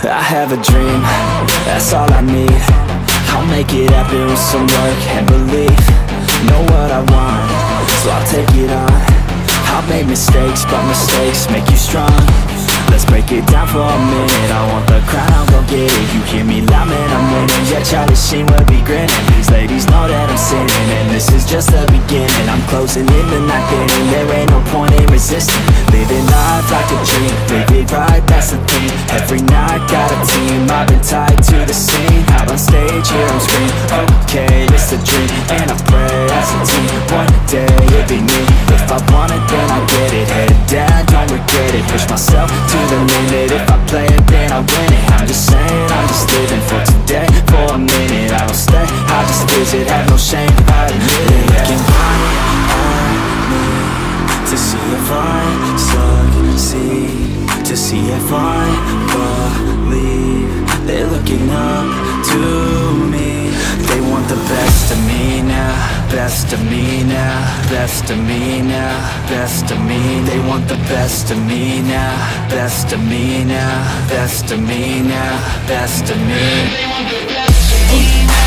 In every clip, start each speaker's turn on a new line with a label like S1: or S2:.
S1: I have a dream, that's all I need. I'll make it happen with some work and belief. Know what I want, so I'll take it on. I've made mistakes, but mistakes make you strong. Let's break it down for a minute. I want the crown, I'll go get it. You hear me loud, man, I'm winning. Yeah, Charlie Sheen will be grinning. These ladies know that I'm sinning, and this is just the beginning. I'm closing in the night getting. There ain't no point in resisting. Living life like a dream, live it right, that's the thing. Every night got a team, I've been tied to the scene. Out on stage, here I'm screaming, okay, it's a dream. And I pray as a team, one day it'll be me. If I want it, then I get it. Head down, don't regret it. Push myself to the limit. If I play it, then I win it. I'm just saying, I'm just living for today. For a minute, I don't stay, I just visit. Have no shame, I admit it. Looking right at me to see if I succeed, to see if I believe. They're looking up to me. They want the best of me now, best of me now, best of me now, best of me. They want the best of me now, best of me now, best of me now, best of me. They want the best of me now.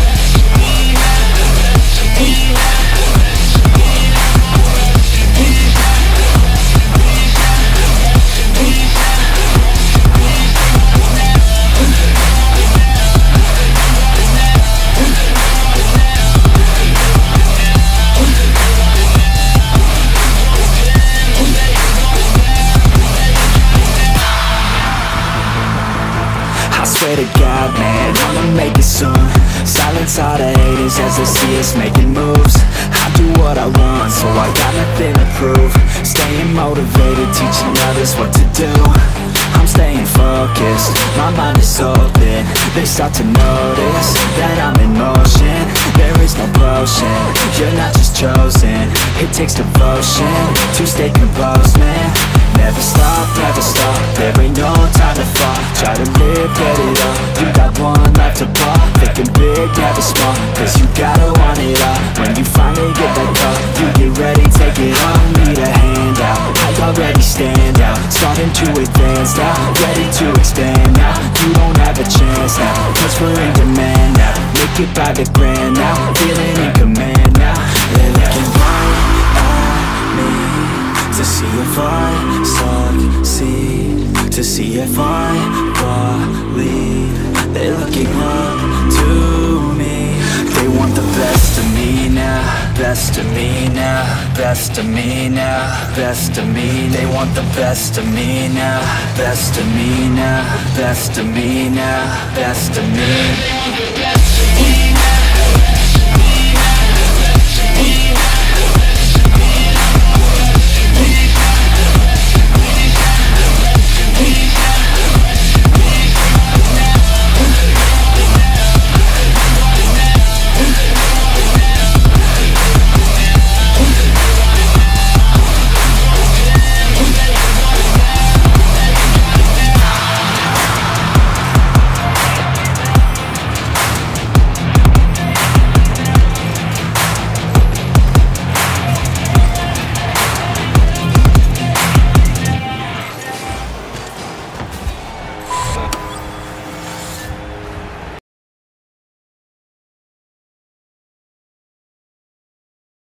S1: Swear to God, man, I'ma make it soon. Silence all the haters as they see us making moves. I do what I want, so I got nothing to prove. Staying motivated, teaching others what to do. I'm staying focused, my mind is open. They start to notice that I'm in motion. There is no potion, you're not just chosen. It takes devotion to stay composed, man. Never stop, there ain't no time to fall. Try to live, get it up, you got one life to ball. Thinking big, never small, cause you gotta want it all. When you finally get that call, you get ready, take it on. Need a handout, I already stand out. Starting to advance now, ready to expand now. You don't have a chance now, cause we're in demand now. Make it by the grand now, feeling in command now. They're looking right at me to see if I succeed, to see if I believe. They're looking up to me. They want the best of me now, best of me now, best of me now, best of me. They want the best of me now, best of me now, best of me now, best of me. They want the best of me now.